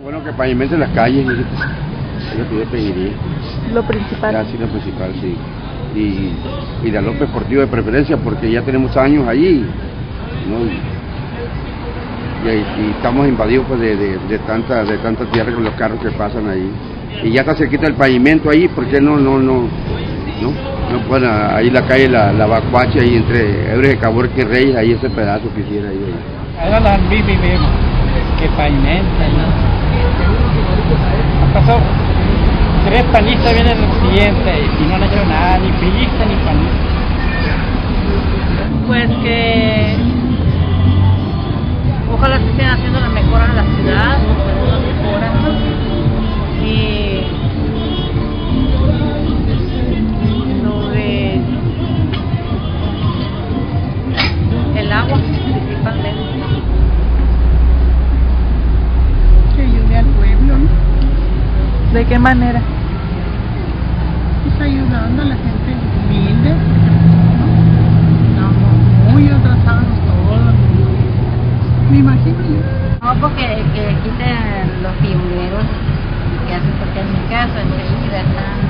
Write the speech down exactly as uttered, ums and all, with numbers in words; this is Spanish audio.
Bueno, que pavimenten las calles, es lo que yo pediría. Lo principal. Ya, sí, lo principal, sí. Y, y dar los deportivos de preferencia, porque ya tenemos años allí, ¿no? Y, y, y estamos invadidos pues, de, de, de, tanta, de tanta tierra con los carros que pasan ahí. Y ya está cerquita el pavimento ahí, ¿por qué no, no, no, no? No pueden, ahí la calle, la, la Bacuache, ahí entre Ebres de Caborca y Reyes, ahí ese pedazo que hiciera ahí. ahí. Ahora las vivi vemos, que pavimenta, ¿no? Han pasado tres panistas, viene el siguiente, y no han hecho nada, ni priista ni panista. Pues que ojalá se estén haciendo las mejoras en la ciudad, las mejoras, ¿no? Y lo de el agua principalmente. Que ayude al pueblo, ¿no? ¿De qué manera? Pues ayudando a la gente humilde, ¿no? Estamos muy atrasados todos, me imagino yo. No, porque que quiten los pioneros que hacen, porque en mi caso enseguida están